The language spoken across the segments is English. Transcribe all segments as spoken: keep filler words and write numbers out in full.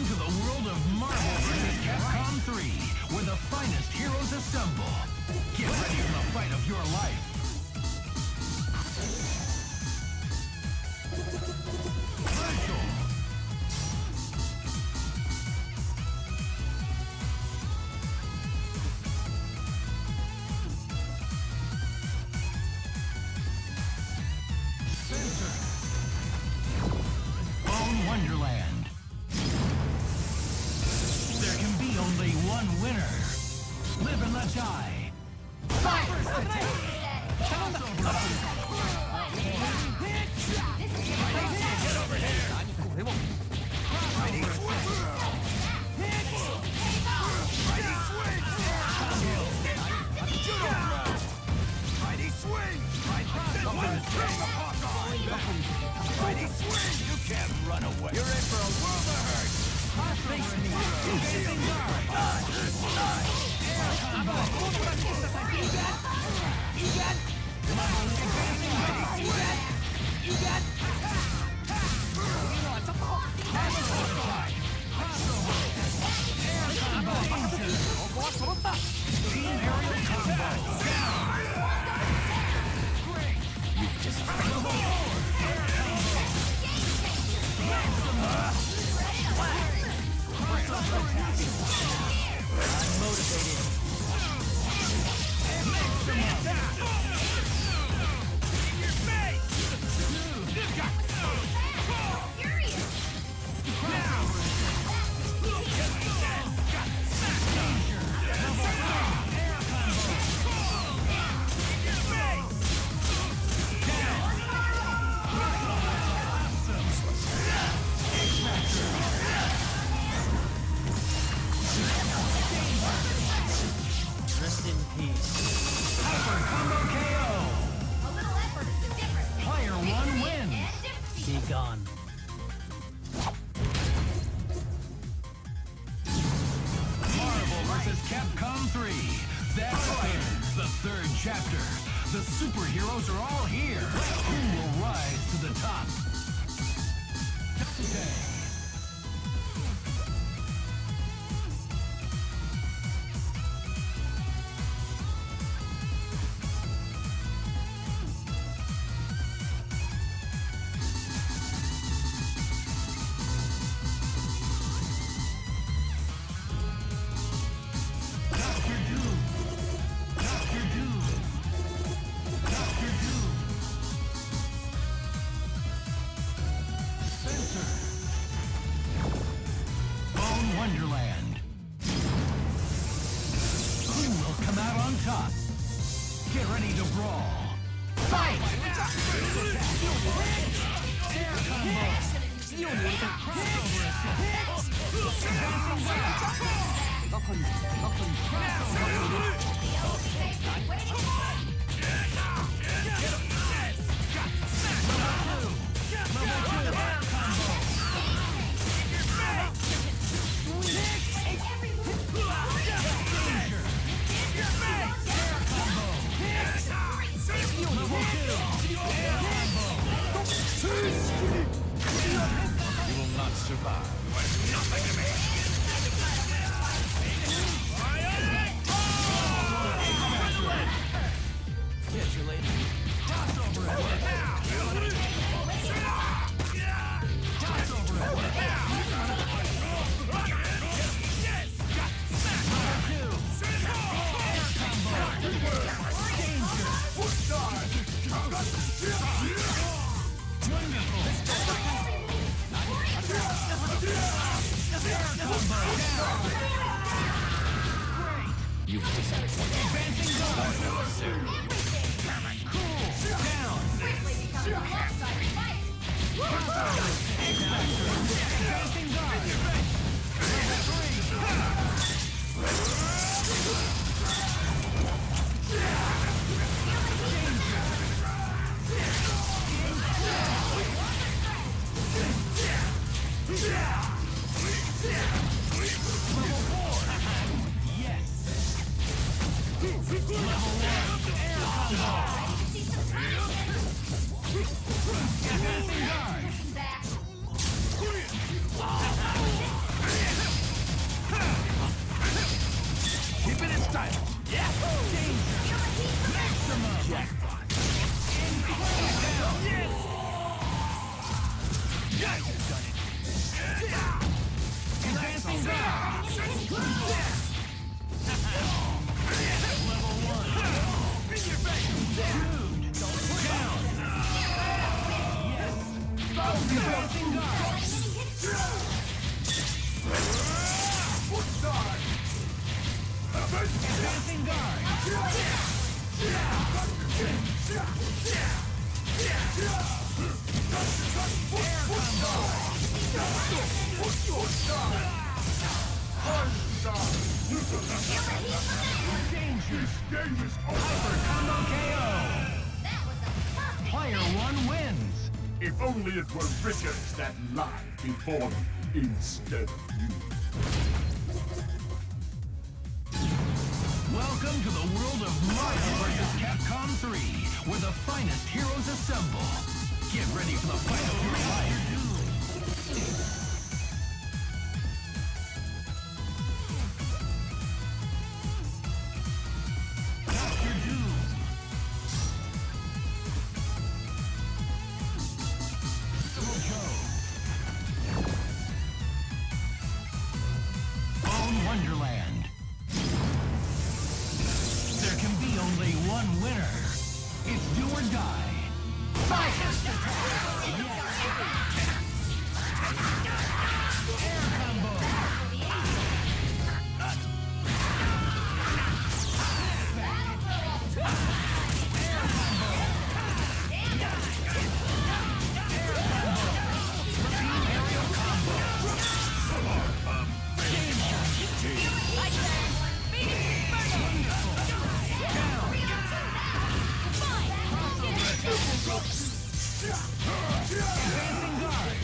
Welcome to the world of Marvel versus. Capcom three, where the finest heroes assemble. Get ready for the fight of your life. Marshall. Spencer. Bone Wonderland. There can be only one winner. Live and let die. Fight! Get over here! Mighty swing! Mighty swing! Judo throw! Mighty swing! Mighty swing! You can't run away! You're in for a world of hurt! Face me! Facing guard! Egan! Mighty swing! Egan! Team aerial combo! Great! You've just I'm motivated. In your face! Furious! Now! Rest in peace. Hyper Combo K O! A little effort is the difference. Player one wins. Be gone. Marvel versus. Capcom three. That's right. The third chapter. The superheroes are all here. Who will rise to the top? Today. Wonderland. Who will come out on top? Get ready to brawl. Fight! Air combo! You will not survive. You are nothing to me. Catch you later. Toss over it. Toss over it. Number two. Air combo. Danger. Wonderful. You've disappointed. Advancing guard. Cool. Down. Quickly become a lopsided fight. Advancing guard. Level three. Level four. Yes. Level one. Air combo. Advancing guard. Back. Danger! Hyper Combo K O! That was a perfect Player one wins! If only it were Richard that lied before me instead of you. Welcome to the world of Mario versus. Capcom three, where the finest heroes assemble. Get ready for the fight of your life. Doctor Doom. Joe. Bone Wonderland. There can be only one winner. It's do or die. Fight! Air combo. Aerial combo. Advancing guard.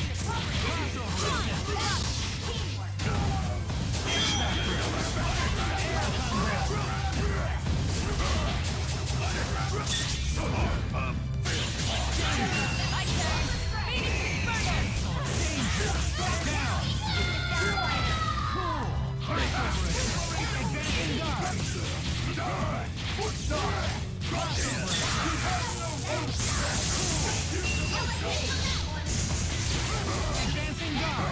Advancing guard.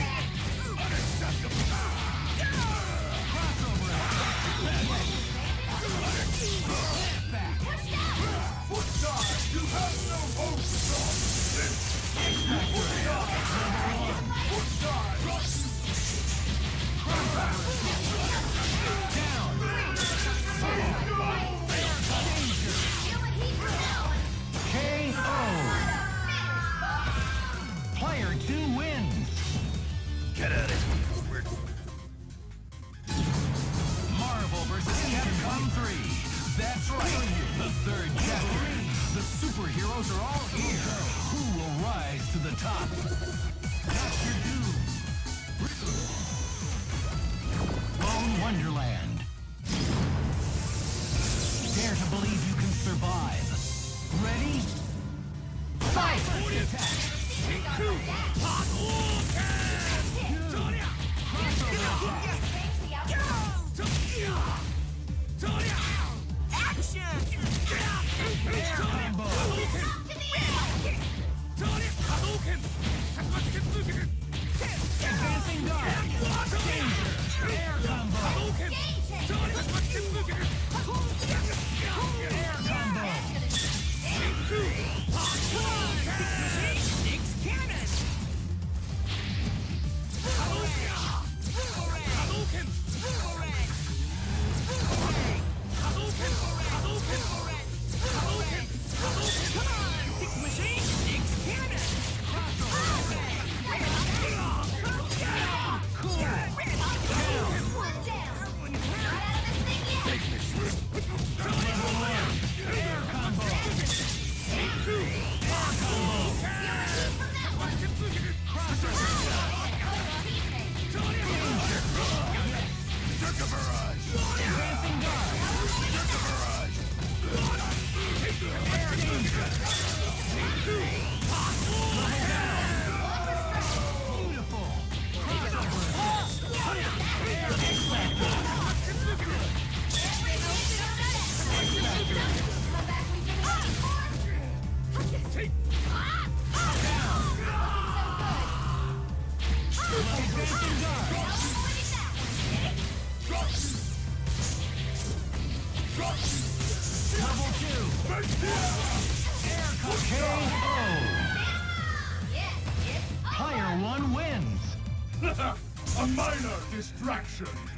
K O. Player two wins. Get at it. We're... Marvel versus. Capcom three. That's right. The third chapter. The superheroes are all here. Who will rise to the top? Doctor Doom. Bone Wonderland. Dare to believe you can survive. Ready? Fight! Attack! Air combo! Advancing guard! Danger! Air combo! Air combo! Air combo! Advancing guard! Air danger! Beautiful! Air Advancing guard! Double two! Air K O! Player one wins! A minor distraction.